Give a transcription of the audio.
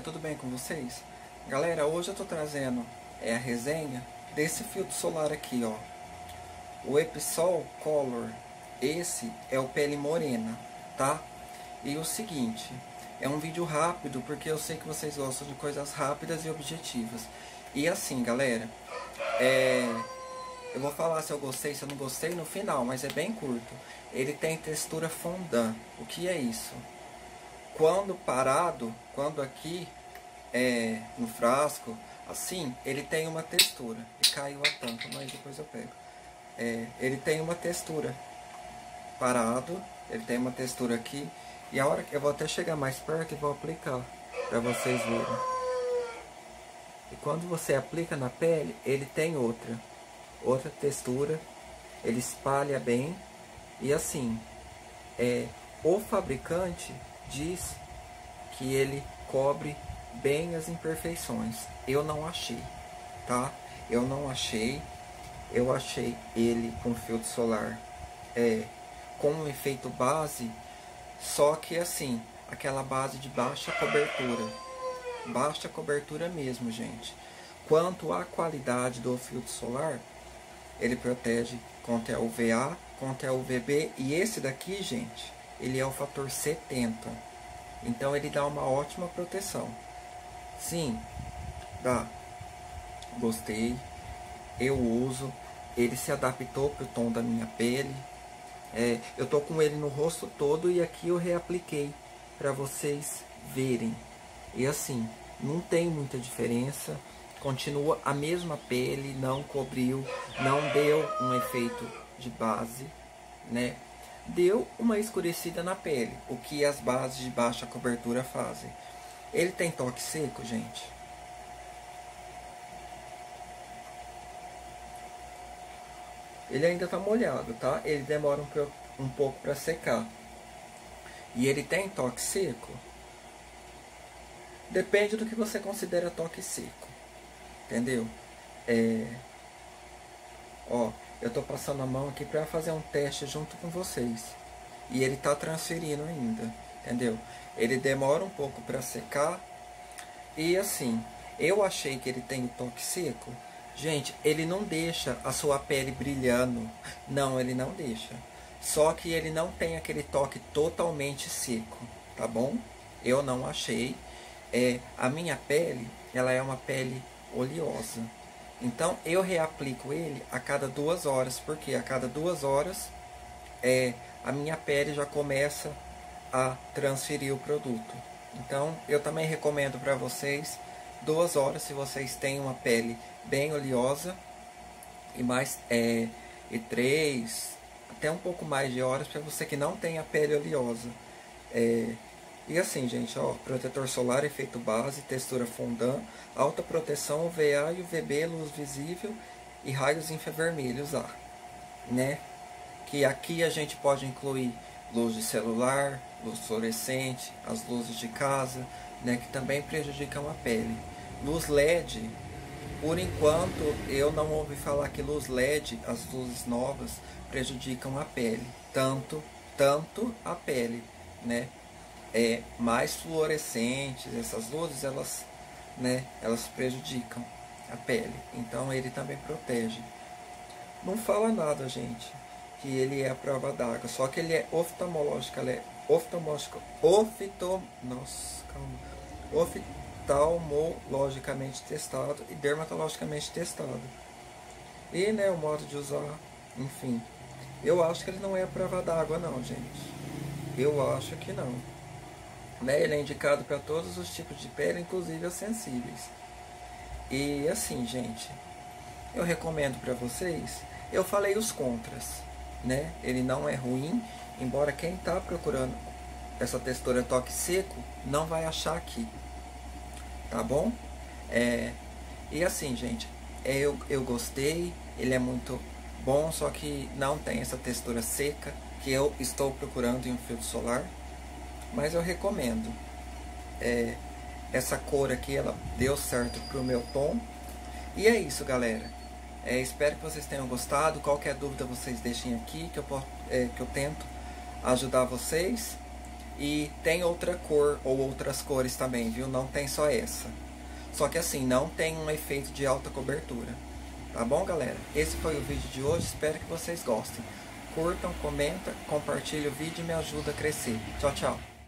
tudo bem com vocês? Galera, hoje eu tô trazendo a resenha desse filtro solar aqui, ó. O Episol Color. Esse é o pele morena, tá? E o seguinte, é um vídeo rápido porque eu sei que vocês gostam de coisas rápidas e objetivas. E assim, galera, eu vou falar se eu gostei, se eu não gostei no final, mas é bem curto. Ele tem textura fondant. O que é isso? Quando parado, quando aqui no frasco, assim, ele tem uma textura. E caiu a tampa, mas depois eu pego. Ele tem uma textura. Parado, ele tem uma textura aqui. E a hora que eu vou até chegar mais perto e vou aplicar, para vocês verem. E quando você aplica na pele, ele tem outra textura. Ele espalha bem. E assim, o fabricante diz que ele cobre bem as imperfeições. Eu não achei, tá? Eu não achei. Eu achei ele com filtro solar com um efeito base, só que assim, aquela base de baixa cobertura. Baixa cobertura mesmo, gente. Quanto à qualidade do filtro solar, ele protege contra a UVA, contra a UVB, e esse daqui, gente, ele é o fator 70. Então ele dá uma ótima proteção. Sim, dá. Gostei. Eu uso. Ele se adaptou para o tom da minha pele. Eu tô com ele no rosto todo e aqui eu reapliquei para vocês verem. E assim, não tem muita diferença. Continua a mesma pele, não cobriu, não deu um efeito de base, né? Deu uma escurecida na pele, o que as bases de baixa cobertura fazem. Ele tem toque seco, gente. Ele ainda tá molhado, tá? Ele demora um pouco para secar. E ele tem toque seco? Depende do que você considera toque seco. Entendeu? Ó, eu tô passando a mão aqui para fazer um teste junto com vocês. E ele tá transferindo ainda, entendeu? Ele demora um pouco para secar. E assim, eu achei que ele tem toque seco. Gente, ele não deixa a sua pele brilhando. Não, ele não deixa. Só que ele não tem aquele toque totalmente seco, tá bom? Eu não achei. A minha pele, ela é uma pele oleosa. Então eu reaplico ele a cada 2 horas, porque a cada 2 horas a minha pele já começa a transferir o produto. Então eu também recomendo para vocês 2 horas se vocês têm uma pele bem oleosa, e 3 até um pouco mais de horas para você que não tem a pele oleosa. E assim, gente, ó, protetor solar, efeito base, textura fondant, alta proteção, UVA e UVB, luz visível e raios infravermelhos, né? Que aqui a gente pode incluir luz de celular, luz fluorescente, as luzes de casa, né, que também prejudicam a pele. Luz LED, por enquanto eu não ouvi falar que luz LED, as luzes novas, prejudicam a pele, tanto a pele, né? Mais fluorescentes, essas luzes, elas prejudicam a pele. Então ele também protege. Não fala nada, gente, que ele é a prova d'água, só que ele é oftalmologicamente testado e dermatologicamente testado. E, né, o modo de usar, enfim. Eu acho que ele não é a prova d'água não, gente. Eu acho que não. Né, ele é indicado para todos os tipos de pele, inclusive as sensíveis. E assim, gente, eu recomendo para vocês. Eu falei os contras, né? Ele não é ruim, embora quem está procurando essa textura toque seco não vai achar aqui, tá bom? E assim, gente, eu gostei. Ele é muito bom, só que não tem essa textura seca que eu estou procurando em um filtro solar. Mas eu recomendo. Essa cor aqui, ela deu certo pro meu tom. E é isso, galera. Espero que vocês tenham gostado. Qualquer dúvida vocês deixem aqui, que eu tento ajudar vocês. E tem outra cor ou outras cores também, viu? Não tem só essa. Só que assim, não tem um efeito de alta cobertura. Tá bom, galera? Esse foi o vídeo de hoje, espero que vocês gostem. Curtam, comentam, compartilhem o vídeo e me ajuda a crescer. Tchau, tchau.